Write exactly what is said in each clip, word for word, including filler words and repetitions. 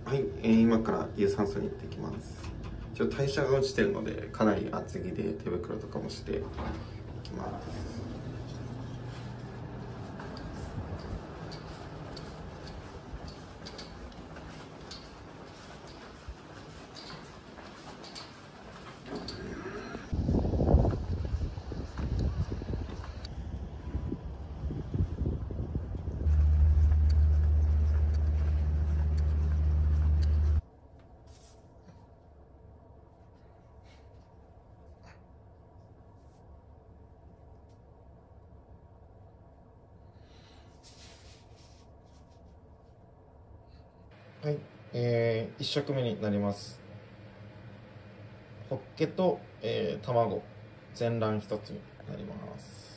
はい、えー、今から有酸素に行ってきます。ちょっと代謝が落ちてるのでかなり厚着で手袋とかもしていきます。はい、えー、いち食目になります。ホッケと、えー、卵全卵ひとつになります。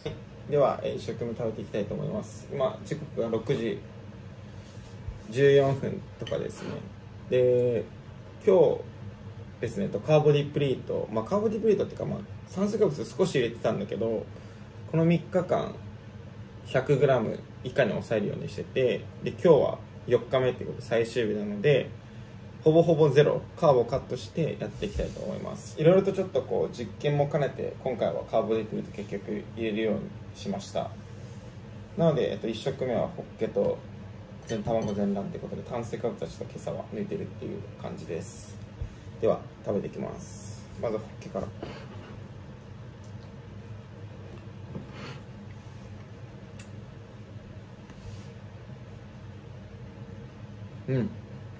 では、えー、いち食目食べていきたいと思います。今時刻がろくじじゅうよんぷんとかですね。で、今日ですね、カーボディプリート、まあ、カーボディプリートっていうか、まあ、炭水化物少し入れてたんだけど、このみっかかん ひゃくグラム 以下に抑えるようにしてて、で今日はよっかめっていうことで最終日なので、ほぼほぼゼロカーボをカットしてやっていきたいと思います。いろいろとちょっとこう実験も兼ねて今回はカーボディプリート結局入れるようにしました。なので、えっと、いち食目はホッケと全卵全卵ってことで、炭水化物はちょっと今朝は抜いてるっていう感じです。では食べていきます。まずホッケから。うん、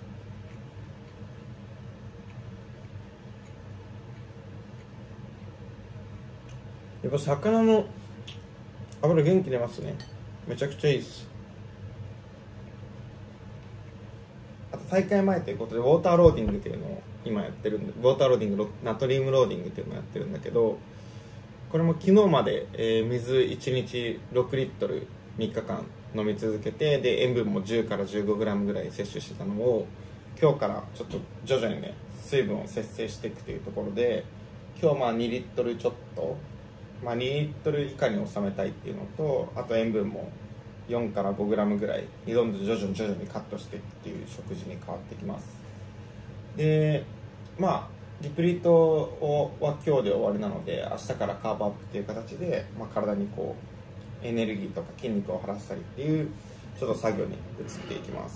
やっぱ魚の脂元気出ますね。めちゃくちゃいいです。あと大会前ということでウォーターローディングっていうのを今やってるんで、ウォーターローディング、ナトリウムローディングっていうのをやってるんだけど、これも昨日まで、えー、水いちにちろくリットルみっかかん飲み続けて、で塩分もじゅうからじゅうごグラムぐらい摂取してたのを、今日からちょっと徐々にね水分を節制していくというところで、今日まあにリットルちょっと、まあ、にリットル以下に収めたいっていうのと、あと塩分もよんからごグラムぐらいにどんどん徐々に徐々にカットしていくっていう食事に変わってきます。でまあリプリートをは今日で終わりなので、明日からカーブアップっていう形で、まあ、体にこうエネルギーとか筋肉を張らせたりっていうちょっと作業に移っていきます。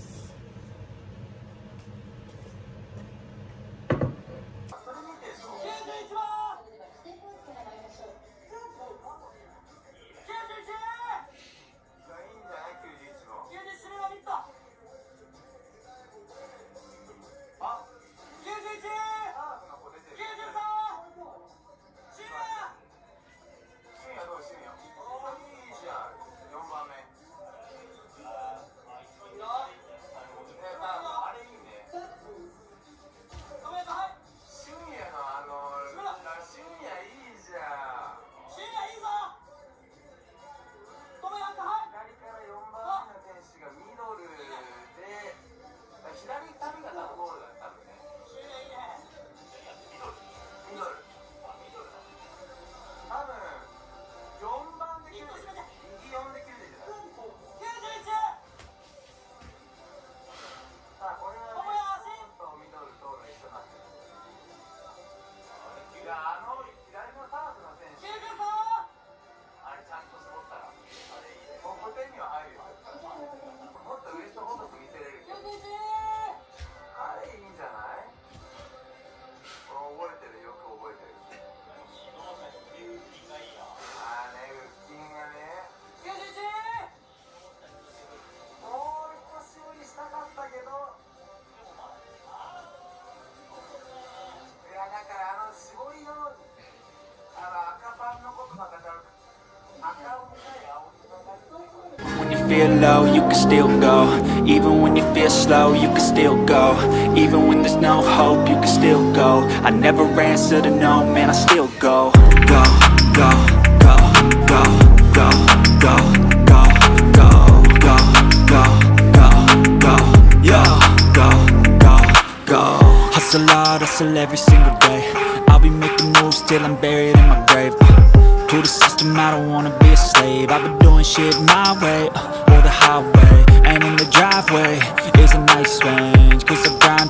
When you feel low, you can still go. Even when you feel slow, you can still go. Even when there's no hope, you can still go. I never answer to no, man, I still go. Go, go, go, go, go, go, go, go, go, go, go, go, yo, go, go, go. Hustle hard, hustle every single day. I'll be making moves till I'm buried in my grave. To the system, I don't wanna be a slave. I've been doing shit my way, uh, or the highway. And in the driveway is a nice range, cause I grind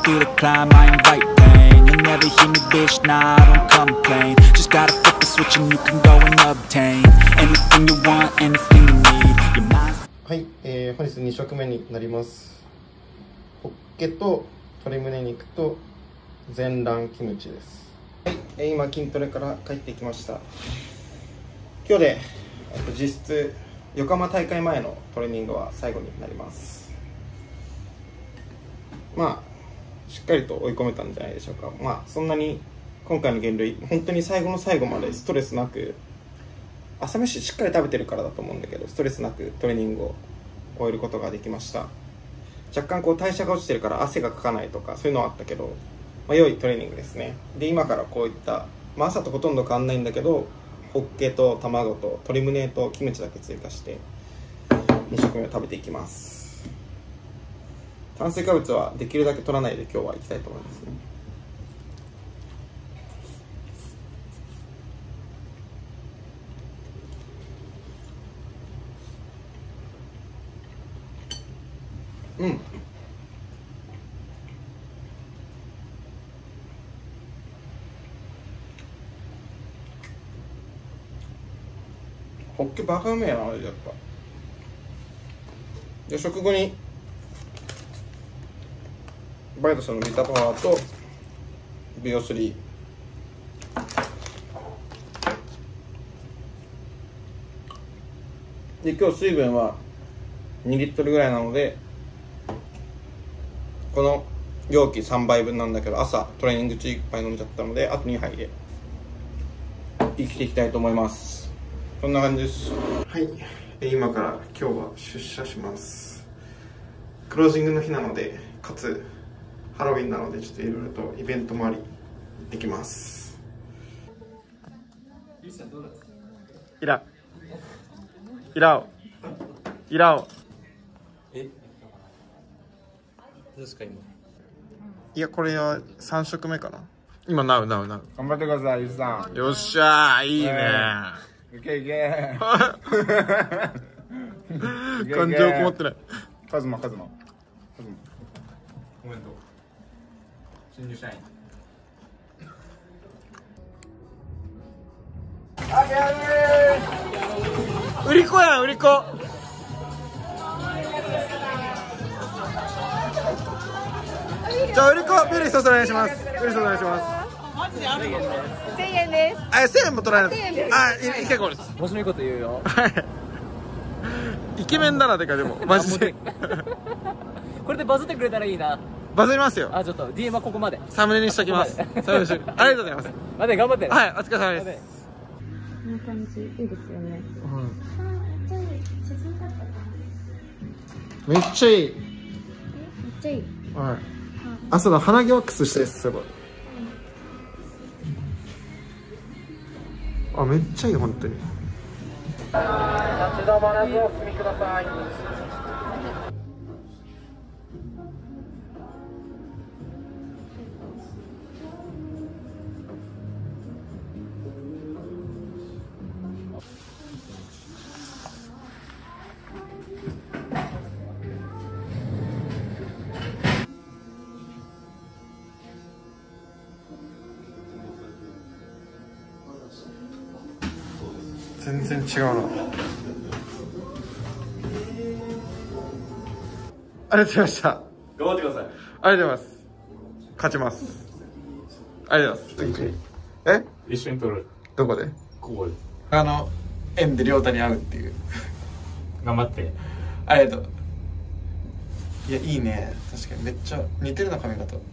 climb, I invite pain. You'll never hear me, bitch, nah, I don't complain. Just gotta flip the switch and you can go and obtain anything you want, anything you need. Your mind. はい、えー、本日に食目になります。ホッケと鶏胸肉と全卵キムチです。はい、えー、今筋トレから帰ってきました。今日で、えっと、実質横浜大会前のトレーニングは最後になります。まあしっかりと追い込めたんじゃないでしょうか。まあそんなに今回の減類本当に最後の最後までストレスなく、朝飯しっかり食べてるからだと思うんだけど、ストレスなくトレーニングを終えることができました。若干こう代謝が落ちてるから汗がかかないとかそういうのはあったけど、まあ、良いトレーニングですね。で今からこういった、まあ、朝とほとんど変わんないんだけど、ホッケと卵と鶏胸とキムチだけ追加してに食目を食べていきます。炭水化物はできるだけ取らないで今日は行きたいと思いますね。うん。ホッケバカうめえな、マジでやっぱ。で、食後にバイトさんのビタパワーとビオスリーで、今日水分はにリットルぐらいなので、この容器さんばいぶんなんだけど、朝トレーニング中いっぱい飲んじゃったので、あとにはいで生きていきたいと思います。こんな感じです。はい、今から今日は出社します。クロージングの日なので、かつハロウィンなので、ちょっといろいろとイベントもあり行ってきます。イライラオイラオえ、どうですか今。 いや、これはさん食目かな。今ナウナウナウ頑張ってください、ゆうさん。 よっしゃー、いいねいけいけ。 感情こもってない。 カズマ、カズマ。カズマ。 コメント。新入社員。 売り子やん、売り子。じゃあ売り子ビール一つお願いします。ビール一つお願いします。 千円です。 あ、千円も取られる。 千円です。 あ、いい結構です。 面白いこと言うよ。 はい。イケメンだなてかでもマジで。 これでバズってくれたらいいな。 バズりますよ。 あ、ちょっと ディーエム はここまで。 サムネにしときます。サムネにしときます。ありがとうございます。 まで頑張ってね。 はい、お疲れ様です。 こんな感じいいですよね。 めっちゃいい。 めっちゃいい。 はい。あ、そうだ、鼻毛ワックスしてです。すごい。あ、めっちゃいい、本当に。立ち止まらずお進みください。全然違うな。ありがとうございました。 頑張ってください。 ありがとうございます。勝ちます。ありがとうございます。え？ 一緒に撮る。 どこで？ ここで。 あの円で亮太に会うっていう。 頑張って。 ありがとう。いや、いいね。確かにめっちゃ似てるな、髪型。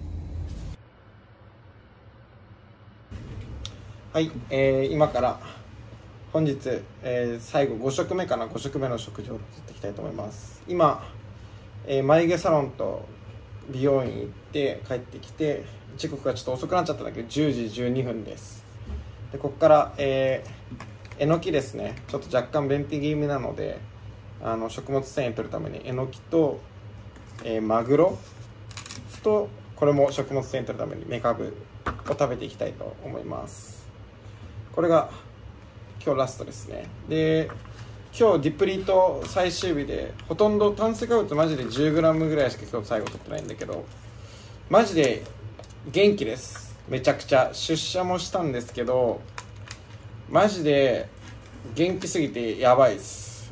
はい、えー、今から本日、えー、最後ご食目かな、ご食目の食事をとっていきたいと思います。今、えー、眉毛サロンと美容院行って帰ってきて、時刻がちょっと遅くなっちゃったんだけどじゅうじじゅうにふんです。でここから、えー、えのきですね。ちょっと若干便秘気味なので、あの食物繊維取るためにえのきと、えー、マグロと、これも食物繊維取るためにメカブを食べていきたいと思います。これが今日ラストですね。で今日ディプリート最終日で、ほとんど炭水化物マジで じゅうグラム ぐらいしか今日最後取ってないんだけど、マジで元気です。めちゃくちゃ出社もしたんですけど、マジで元気すぎてやばいです。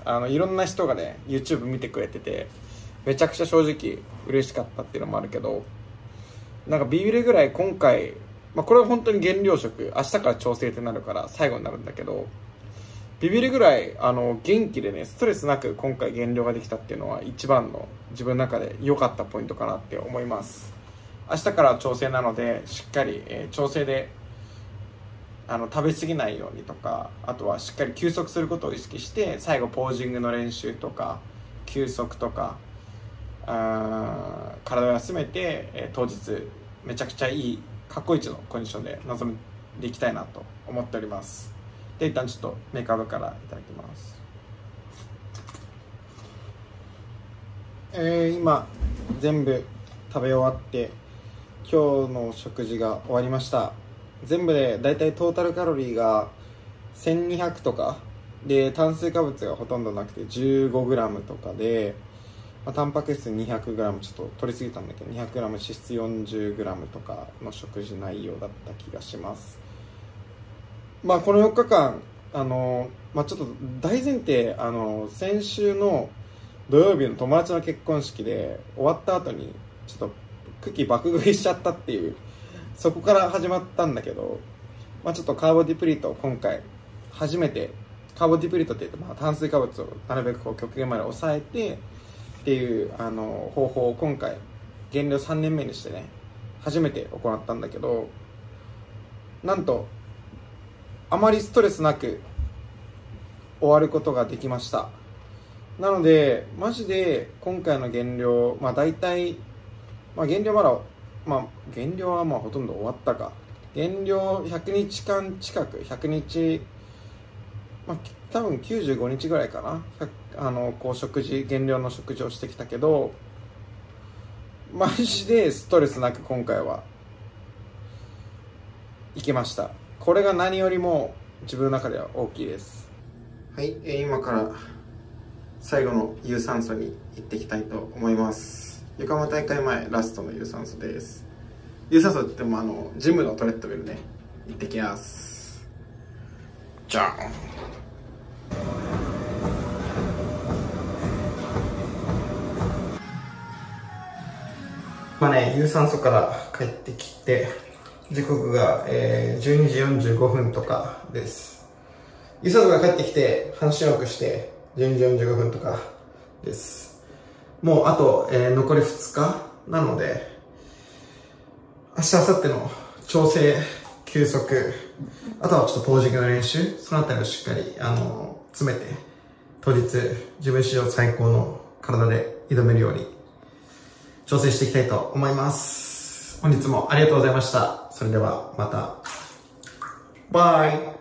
あのいろんな人がね YouTube 見てくれてて、めちゃくちゃ正直嬉しかったっていうのもあるけど、なんかビビるぐらい今回、まあ、これは本当に減量食、明日から調整ってなるから最後になるんだけど、ビビるぐらいあの元気でね、ストレスなく今回減量ができたっていうのは一番の自分の中で良かったポイントかなって思います。明日から調整なのでしっかり、えー、調整であの食べ過ぎないようにとか、あとはしっかり休息することを意識して最後ポージングの練習とか休息とか、あ体を休めて、えー、当日めちゃくちゃいい過去一のコンディションで臨んでいきたいなと思っております。で、一旦ちょっとメカブからいただきます。えー、今全部食べ終わって今日の食事が終わりました。全部でだいたいトータルカロリーがせんにひゃくとかで、炭水化物がほとんどなくて じゅうごグラム とかで、まあ、タンパク質 にひゃくグラム ちょっと取りすぎたんだけど にひゃくグラム 脂質 よんじゅうグラム とかの食事内容だった気がします。まあこのよっかかん、あのまあ、ちょっと大前提、あの先週の土曜日の友達の結婚式で終わった後にちょっとクッキー爆食いしちゃったっていう、そこから始まったんだけど、まあ、ちょっとカーボディプリートを今回初めて、カーボディプリートって言うと、まあ炭水化物をなるべくこう極限まで抑えてっていうあの方法を今回減量さんねんめにしてね初めて行ったんだけど、なんとあまりストレスなく終わることができました。なのでマジで今回の減量、まあ大体、まあ、減量まだ、まあ減量はまあほとんど終わったか、減量ひゃくにちかん近く、ひゃくにち、まあ多分きゅうじゅうごにちぐらいかな、あのこう食事、減量の食事をしてきたけど、マジでストレスなく今回はいけました。これが何よりも自分の中では大きいです。はい、えー、今から最後の有酸素に行っていきたいと思います。横浜大会前ラストの有酸素です。有酸素って言ってもあのジムのトレッドミルね、行ってきます。じゃん。今ね、有酸素から帰ってきて、時刻が、えー、じゅうにじよんじゅうごふんとかです。有酸素が帰ってきて、半身浴して、じゅうにじよんじゅうごふんとかです。もうあと、えー、残りふつかなので、明日、明後日の調整、休息、あとはちょっとポージングの練習、そのあたりをしっかり、あの、詰めて、当日、自分史上最高の体で挑めるように、調整していきたいと思います。本日もありがとうございました。それではまた。バイ。